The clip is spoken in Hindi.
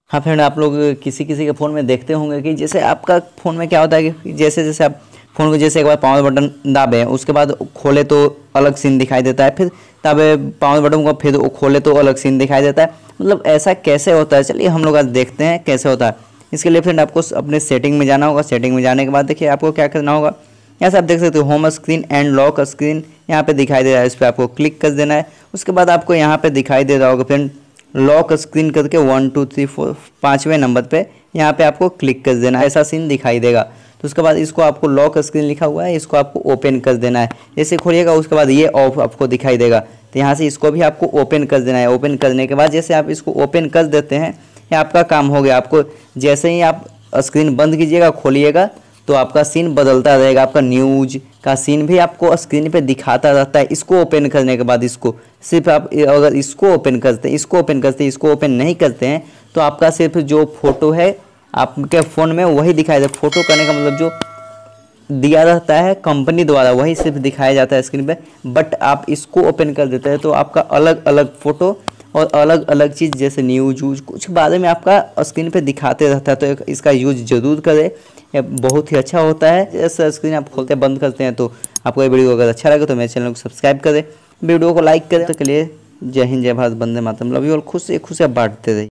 हाँ फ्रेंड, आप लोग किसी किसी के फ़ोन में देखते होंगे कि जैसे आपका फ़ोन में क्या होता है कि जैसे जैसे आप फ़ोन को जैसे एक बार पावर बटन दाबे उसके बाद खोले तो अलग सीन दिखाई देता है, फिर दाबे पावर बटन को फिर खोले तो अलग सीन दिखाई देता है। मतलब ऐसा कैसे होता है, चलिए हम लोग आज देखते हैं कैसे होता है। इसके लिए फ्रेंड आपको अपने सेटिंग में जाना होगा। सेटिंग में जाने के बाद देखिए आपको क्या करना होगा। यहाँ से आप देख सकते हो home screen and lock screen यहाँ पे दिखाई दे रहा है, इस पर आपको क्लिक कर देना है। उसके बाद आपको यहाँ पे दिखाई दे रहा होगा फ्रेंड लॉक स्क्रीन करके 1 2 3 4 5वें नंबर पे यहाँ पे आपको क्लिक कर देना है, ऐसा सीन दिखाई देगा। तो उसके बाद इसको आपको लॉक स्क्रीन लिखा हुआ है, इसको आपको ओपन कर देना है। जैसे खोलिएगा उसके बाद ये ऑफ आपको दिखाई देगा, तो यहाँ से इसको भी आपको ओपन कर देना है। ओपन करने के बाद जैसे आप इसको ओपन कर देते हैं ये आपका काम हो गया। आपको जैसे ही आप स्क्रीन बंद कीजिएगा खोलिएगा तो आपका सीन बदलता रहेगा। आपका न्यूज का सीन भी आपको स्क्रीन पे दिखाता रहता है। इसको ओपन करने के बाद इसको सिर्फ आप अगर इसको ओपन करते हैं, इसको ओपन नहीं करते हैं तो आपका सिर्फ जो फोटो है आपके फ़ोन में वही दिखाई दे। फोटो करने का मतलब जो दिया रहता है कंपनी द्वारा वही सिर्फ दिखाया जाता है स्क्रीन पे। बट आप इसको ओपन कर देते हैं तो आपका अलग अलग फ़ोटो और अलग अलग चीज़ जैसे न्यूज वूज कुछ बारे में आपका स्क्रीन पे दिखाते रहता है। तो इसका यूज ज़रूर करें, ये बहुत ही अच्छा होता है। जैसे स्क्रीन आप खोलते बंद करते हैं तो आपको ये वीडियो अगर अच्छा लगे तो मेरे चैनल को सब्सक्राइब करें, वीडियो को लाइक करें। तो के लिए जय हिंद, जय भारत, वंदे मातरम, लव यू ऑल। खुश से बांटते रहिए।